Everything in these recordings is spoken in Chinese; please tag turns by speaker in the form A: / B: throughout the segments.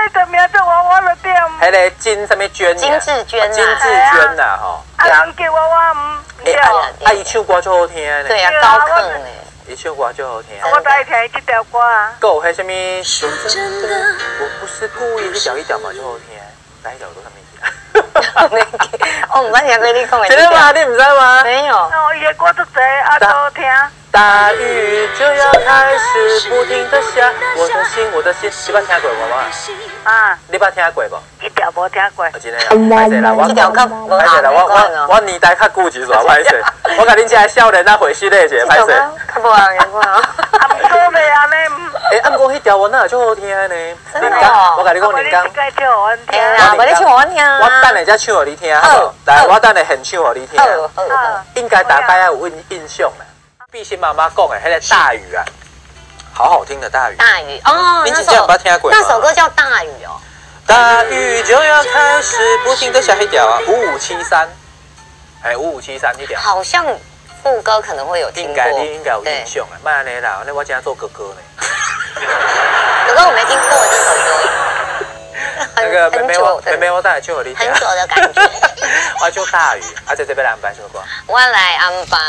A: 迄个名字我就点。
B: 迄个金什么娟？
C: 金志娟呐。
B: 金志娟呐，吼。
A: 人叫我唔对。
B: 伊唱歌就好听呢。
C: 对啊，高亢呢。
B: 伊唱歌就好听。
A: 我最爱听伊这条歌啊。
B: 还有迄什么？说真的，我不是故意，一条嘛就好听。哪一条都上面去。
C: 我唔捌听过你讲的。
B: 真的吗？你唔知吗？
C: 没有。
A: 哦，伊的歌都多，啊都好听。
B: 大雨就要开始不停的下，我的心，你捌听过无嘛？
A: 啊，
B: 你捌听过无？
A: 一条无听过。
B: 真的啊，歹势啦，
C: 一条较无
B: 歹势啦，我年代较久一撮，歹势。我甲恁这少年仔回忆咧一下，歹势。
C: 较无人听过啊。
A: 啊，唔过袂安尼。
B: 啊，毋过迄条我哪有足好听呢？
C: 真的哦。
B: 我甲你讲，林刚。
A: 嘿
C: 啦，无你唱我听啊。
B: 我等下再唱互你听，好。来，我等下现唱互你听。应该大概有印象啦。碧心妈妈讲的迄个大雨啊，好好听的大雨。
C: 大雨哦，
B: 你真正有捌听过吗？
C: 那首歌叫大雨哦。
B: 大雨就要开始不停的下迄条啊，5573，哎，5573那条。
C: 好像副歌可能会有听过。
B: 你应该有印象啊，莫安尼啦，那我今天做哥哥呢。
C: 哥哥我没听过这首歌。
B: 那个妹妹，我等下唱互你听。
C: 很久的感觉。
B: 我唱大雨，啊，在这边来安排什么歌？
C: 我来安排。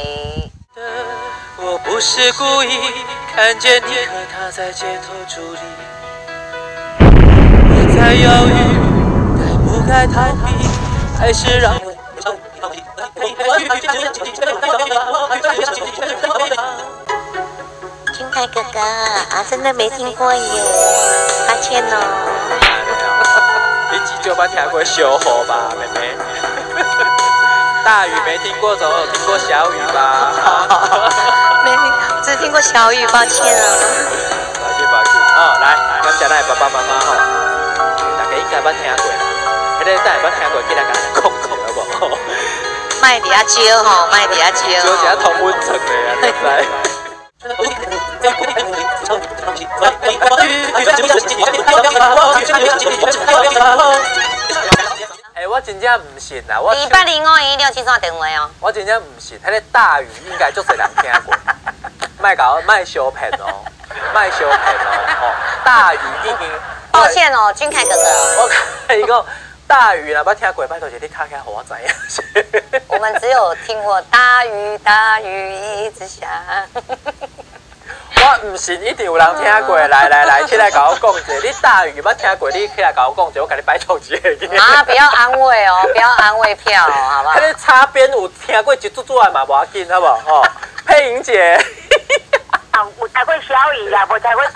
B: 我不是故意看见你和他在街头伫立，我在犹豫该不该逃避，还是让我
C: 金凯哥哥啊，真的没听过耶，抱歉哦。
B: 你至少捌听过小雨吧，妹妹？大雨没听过，总有听过小雨吧？
C: 没，只听过小雨，抱歉啊。
B: 抱歉哦，来，感谢咱的爸爸妈妈吼，大家应该捌听过啦。迄个咱捌听过，记得甲咱讲好无？
C: 卖伫遐招吼，卖伫遐招。
B: 招一下同温层的啊，对不对？我真正唔信啦！我
C: 28051673电话哦。
B: 我真正唔信，迄个大雨应该足侪人听过，卖小骗哦，卖小骗哦，大雨已经。
C: 抱歉哦，君凯哥哥。
B: 我跟你讲，大雨啦，捌听过，拜托一你卡起来，互我知影。
C: 我们只有听过大雨大雨一直下。
B: 我唔信一定有人听过，来，起来甲我讲一下，你大雨捌听过，你起来甲我讲一下，我甲你摆错一个。
C: 啊，不要安慰哦，不要安慰票哦，好不好？
B: 迄个擦边有听过一组组的嘛，无要紧，好不好？哦，佩莹姐。
A: 有听过小雨啦，无听过。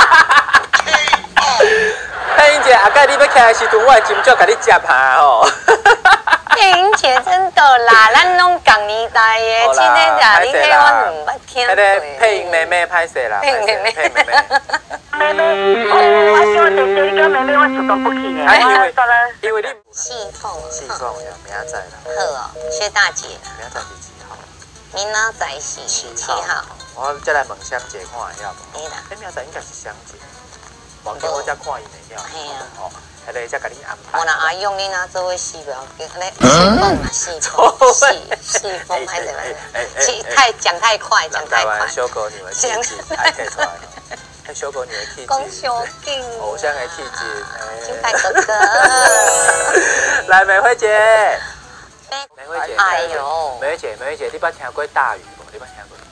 B: 佩莹姐，阿盖你要起来时阵，我会斟酌甲你接下吼。
C: 佩莹姐真的啦，咱拢同年代的，今天讲你迄我唔捌听过。
B: 迄个佩莹妹妹歹势啦，
C: 佩莹妹妹，
A: 妹妹，我叫姐姐，你叫妹妹，我主动不去的。
B: 因为你
C: 系统
B: 呀，明仔载啦。
C: 好哦，谢大姐。
B: 明仔载是几号？
C: 明仔载是7号。
B: 我再来问香姐看会晓无？
C: 可以啦。
B: 明仔载应该是香姐。王姐我才看伊会晓。
C: 嘿啊。
B: 哦，迄个才甲你安排。
C: 我若阿用你若做位细表，安尼细风嘛，细风还是太讲太快，讲太快。
B: 小狗女的气质还可以出来。小狗女的气质。
C: 讲小劲。
B: 偶像的气质。
C: 金凯哥哥。
B: 来，美惠姐。美惠姐。
C: 哎呦。
B: 美惠姐，你捌听过大雨无？你捌听过？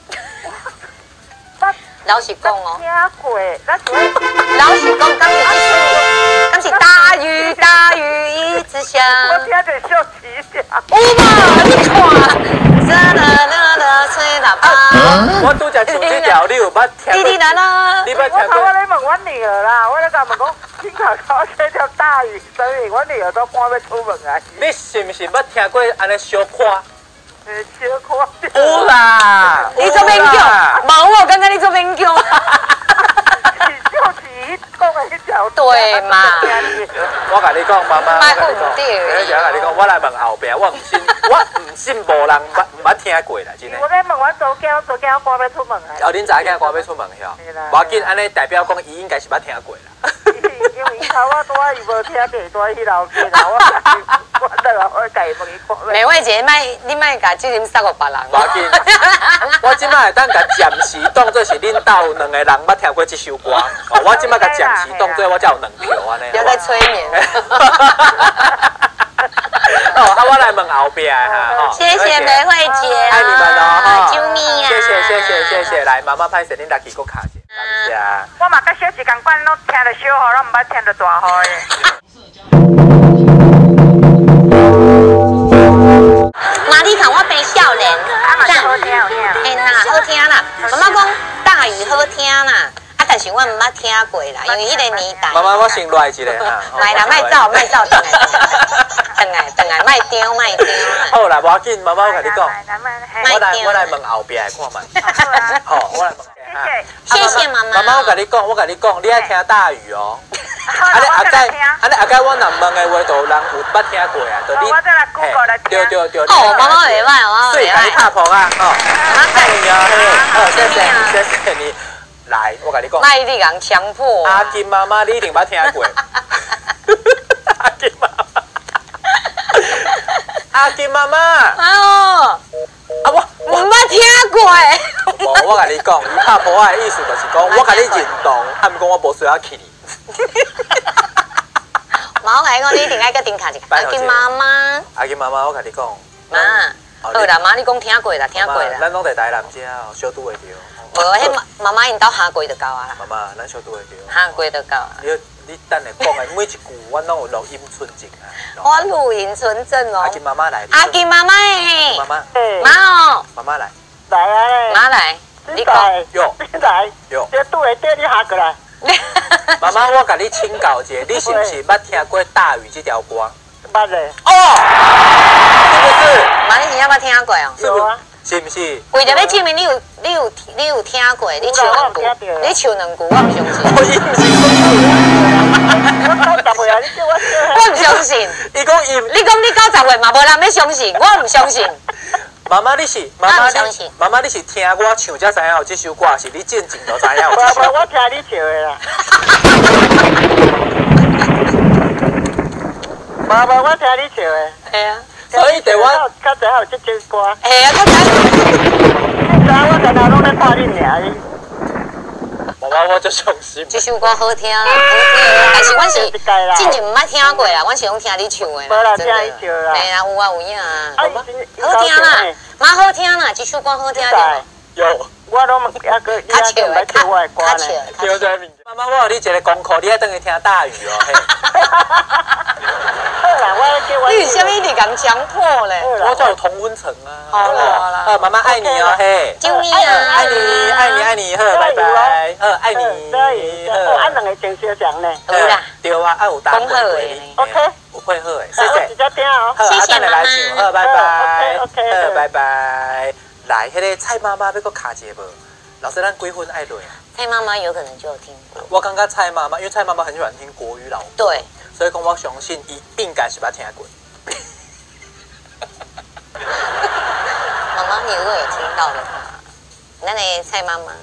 C: 老实讲哦。
A: 听过，咱
C: 老实讲，刚是大雨一直下。
A: 我听着小奇条。
C: 有嘛？你看，啦吹喇叭。
B: 我拄则唱这条，你有捌听？
C: 滴滴答答。
B: 你捌听
A: 我
B: 过？
A: 我咧问阮女儿啦，我咧甲问讲，今头搞这条大雨，所以阮女儿都赶要出门啊。
B: 你是毋是捌听过安尼小夸？
A: 小夸。
B: 有啦。
C: 你做勉强？冇我刚刚你做勉强。对嘛？
B: 我甲你讲，妈妈，我甲你讲，我甲你讲，我来问后壁，我唔信无人捌听过啦，真诶。
A: 我咧问阮左囝赶要出门啊。
B: 哦，恁查囝赶要出门吼，无要紧，安尼代表讲伊应该是捌听过啦。
A: 因为伊头我拄仔伊无听过，拄仔去楼梯啦，我的，我家问伊看。
C: 美惠姐，你卖甲这啉杀过别人。
B: 无要紧，我即摆会当甲暂时当做是恁兜两个人捌听过这首歌。哦，我即摆甲暂时当做我才有2票安尼。
C: 不要再催眠。
B: 哦，啊，我来问后壁哈。
C: 谢谢美惠姐，
B: 爱你们哦，哈，
C: 救命啊！
B: 谢谢，来，妈妈拍摄恁来去个卡者，感谢。
A: 我嘛甲小时共款，拢听着小号，拢毋捌听着大号的。
C: 妈，你看我变少年，
A: 好听有听。
C: 嘿啦，好听啦。妈妈讲大语好听啦，啊，但是我毋捌听过啦，因为迄个年代。
B: 妈妈，我先来一个哈。
C: 来啦，卖走，等来，卖丢。
B: 好啦，无要紧，妈妈我甲你讲，我来问后壁看卖。好，我来问。
C: 谢谢妈妈。
B: 妈妈，我甲你讲，你爱听大语哦。安尼阿盖我若问的话，就有人有捌听过啊，就你。对。
C: 哦，妈妈袂歹，
B: 所以甲你拍破啊，哦。爱你啊，嘿，谢谢你。来，我甲你讲。
C: 卖你人强迫。
B: 阿金妈妈，你一定捌听过。阿金妈妈。阿金妈妈。
C: 哎呦。啊我捌听过。
B: 无，我甲你讲，伊拍破的意思就是讲，我甲你认同，啊，毋过我无需要去你。
C: 妈，我甲你讲，你一定爱搁顶卡一个。阿金妈妈。
B: 阿金妈妈，我甲你讲。
C: 妈，好啦，妈，你讲听过啦。
B: 咱拢在台南遮哦，小拄会着。
C: 无，迄妈妈因兜下过就够啊啦。
B: 妈妈，咱小拄会着。
C: 下过就够啊。
B: 你等下讲的每一句，我拢有录音存证啊。
C: 我录音存证哦。
B: 阿金妈妈来。
C: 阿金妈妈诶。
B: 妈妈。
C: 妈哦。
B: 妈妈来。
A: 来啊！
C: 妈来。你讲。
B: 有。
A: 来。
B: 有。
A: 这拄会缀你下过来。
B: 妈妈，我甲你请教一下，你是不是捌听过《大雨》这条歌？
A: 捌嘞。
B: 哦，是不是？
C: 妈，你是捌听过哦？
A: 有啊。
B: 是不是？
C: 为着要证明你有听过，你唱两句，你唱两句，我唔相信。
B: 我伊唔是
A: 我90岁啊，你叫我唱。
C: 我唔相信。
B: 伊讲伊，
C: 你讲你90岁嘛，无人要相信，我唔相信。
B: 妈妈，你是听我唱才知影有这首歌，是你进前就知影有这首。
A: 我听你唱的啦。无，我听你唱的。
C: 系啊。
B: 所以台湾
A: 较知有这首歌。
C: 系啊，较知。
A: 你知我常常拢在看你尔。
B: 妈妈，我就相信。
C: 这首歌好听啦，好听。但是阮是之前毋捌听过啦，阮是拢听你唱的啦。
A: 无啦，听你唱啦。
C: 系啊，有啊有影啊。
A: 好
C: 听啦，蛮好听啦，这首歌好听的。
B: 有。
A: 我拢还个伊还个来唱我的歌呢。
B: 对在面。妈妈，我有你一个功课，你要等于听大雨哦。
A: 好啦，我叫我。
C: 你为什么你讲强迫嘞？
B: 我叫有同温层啊。
C: 好啦，
B: 妈妈爱你哦，嘿。
C: 救命啊！
B: 爱你，好，拜拜。爱你，好。
A: 俺两个真相像呢。
C: 有啦。
B: 对啊，爱有答案。
C: 讲好诶。
A: OK。
B: 有配合诶，谢
A: 谢。
B: 谢。
A: 直接听哦。
C: 谢谢妈妈。
B: 好，拜拜。
A: OK。
B: 好，拜拜。来，迄个蔡妈妈要搁卡一个无？老师，咱几分爱落啊？
C: 蔡妈妈有可能就有听过。
B: 我感觉蔡妈妈，因为蔡妈妈很喜欢听国语老歌，
C: 对，
B: 所以讲我相信伊应该是捌听过。
C: 妈妈，你如果有听到的话，那你蔡妈妈，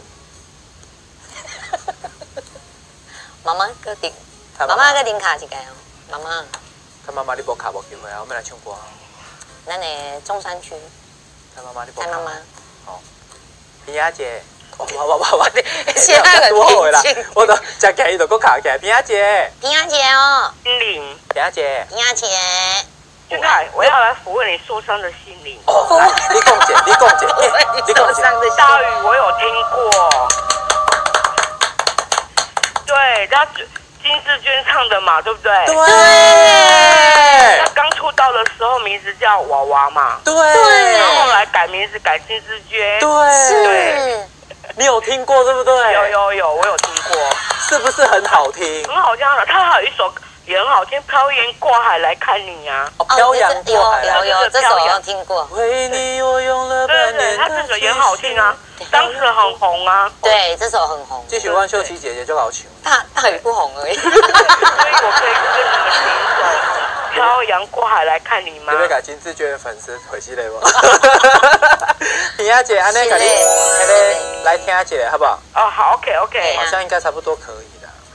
C: 妈妈个顶，妈妈个顶卡一个哦，妈妈。
B: 蔡妈妈，你无卡无机会啊，我们来唱歌啊。
C: 那你中山区。
B: 蔡妈妈，你无。
C: 蔡妈妈。
B: 好。平雅姐。我
C: 现在很平静。
B: 我都食起伊就搁卡起来，平雅姐。
C: 平雅姐哦。
A: 心灵。
B: 平雅姐。
C: 平雅姐。
A: 俊凯，我要来抚慰你受伤的心灵。
B: 哦，来，你讲姐，你讲姐，你讲姐。
A: 大雨我有听过。对，那金志娟唱的嘛，对不对？
B: 对。
A: 她刚出道的时候名字叫娃娃嘛。
B: 对。
A: 然后后来改名字改金志娟。
B: 对。你有听过对不对？
A: 有，我有听过。
B: 是不是很好听？
A: 很好听的，他还有一首也很好听，《漂洋过海来看你》啊。
B: 哦，漂洋过海。
C: 有，这首有听过。
B: 为你我用了半年。
A: 他这首也很好听啊，当时很红啊。
C: 对，这首很红。
B: 继续问秀琪姐姐就好唱。
C: 他也不红而已。
A: 所以我可以跟你们听一首《漂洋过海来看你》吗？
B: 你要改金志娟的粉丝回去嘞不？平雅姐，安尼给你，来听一下好不好？
A: 哦，好 ，OK。
B: 好像应该差不多可以的。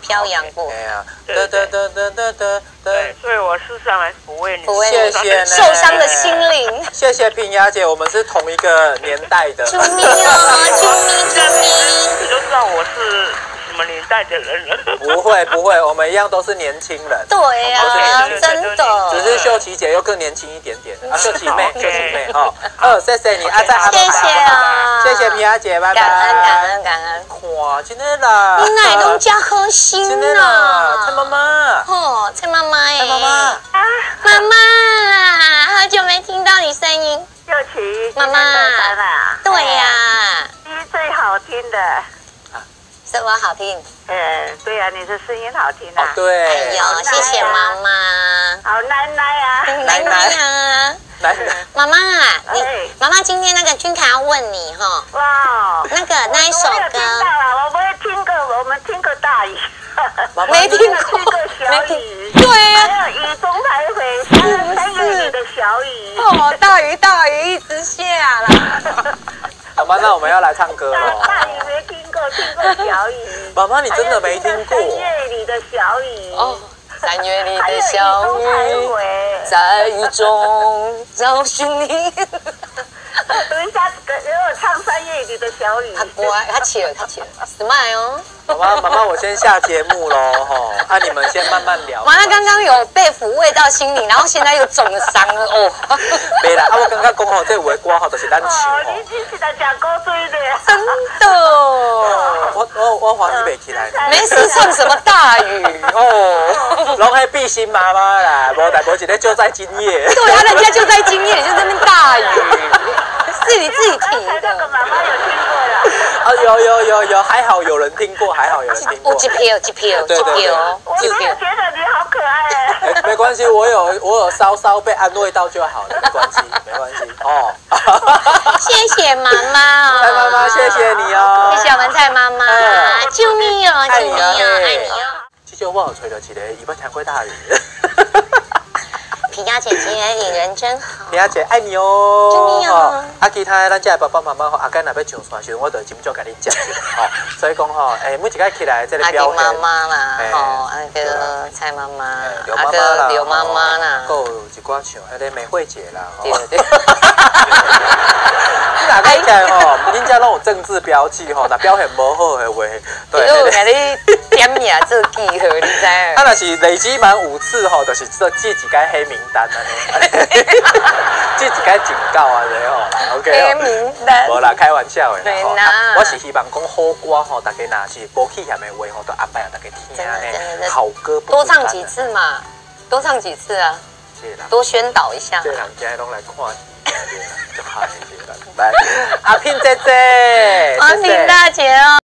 C: 漂洋过。
B: 哎呀，
A: 对，所以我是上来抚慰你，
B: 谢谢
C: 受伤的心灵。
B: 谢谢平雅姐，我们是同一个年代的。
C: 啾咪哦，啾咪啾咪，
A: 你就知道我是什么年代的人了。
B: 不会，我们一样都是年轻人。
C: 对呀，真的。
B: 只是秀琪姐又更年轻一点点啊，秀琪妹哈。谢谢你啊，在
C: 谢谢啊，
B: 谢谢平雅姐，拜拜。
C: 感恩。
B: 哇，真的啦，
C: 你奶都加核心
B: 真的啦，蔡妈妈。
C: 哦，蔡妈妈耶，
B: 妈妈，
C: 妈妈，好久没听到你声音。
A: 秀琪，
C: 妈妈，对呀，
A: 最好听的。
C: 什么好听？
A: 对呀，你的声音好听啊。
B: 对。
C: 哎呦，谢谢妈妈。
A: 好奶奶啊，
C: 奶奶啊。妈妈啊，妈妈今天那个君凯要问你哈。哇。那一首歌。
A: 我没听过，我们听过大雨。
C: 没听过
A: 小雨。
C: 对呀。
A: 还有雨中徘徊，3月里的小雨。
C: 哦，大雨一直下啦。
B: 妈妈，那我们要来唱歌了。
A: 大雨没听过小雨。
B: 妈妈，你真的没听过？3
A: 月里的小雨。
C: 哦，3月里的小雨，在雨中找寻你。
A: 等一下，给我唱3月里的小雨。
C: 他乖，他起了，smile 哦。
B: 妈妈，我先下节目喽，吼，啊，你们先慢慢聊。
C: 妈，他刚刚有被抚慰到心灵，然后现在又中了伤了哦。
B: 没啦，我刚刚讲吼，这有的歌吼，就是咱唱吼。
A: 你是来吃古锥的。
C: 真的。
B: 我怀疑袂起来。
C: 没事，唱什么大雨
B: 哦？拢系必心妈妈啦，无代无一个就在今夜。
C: 对啊，人家就在今夜，你就在那边大雨，是你自己提的。
A: 那个妈妈有听过了。
B: 啊，有，还好有人听过，还好有人听过。
C: 一票。
A: 我没有觉得你好可爱哎。
B: 没关系，我有稍稍被安慰到就好了，没关系哦。
C: 谢谢妈妈，
B: 蔡妈妈，谢谢你哦。
C: 谢谢我们蔡妈妈，救命哦，爱你哦。
B: 这就我有吹到一个，伊要听过大雨。
C: 皮亚姐姐，你人真好。
B: 皮亚姐爱你哦。
C: 救命哦！
B: 啊，其他咱这爸爸妈妈阿干若要上山时，我就真就甲你讲吼。所以讲吼，每一个起来这个表现。
C: 阿妈妈啦，吼，那个蔡妈妈，刘妈妈啦，
B: 还有一寡像迄个美惠姐啦。
C: 对。
B: 你哪看起来吼，恁家拢有政治标记吼，若表现无好的话，
C: 对。我甲你点名做记号，你知影？
B: 啊，若是累积满5次吼，就是记一个黑名单安尼，记一个警告啊，然后啦 ，OK。黑名单。无啦，开玩笑的啦。我是希望讲好歌吼，大家若是无气嫌的话吼，都安排大家听呢。好歌不多唱几次嘛？多唱几次啊？多宣导一下。这人家拢来看。就好，来，阿平姐姐，
C: 阿平大姐哦。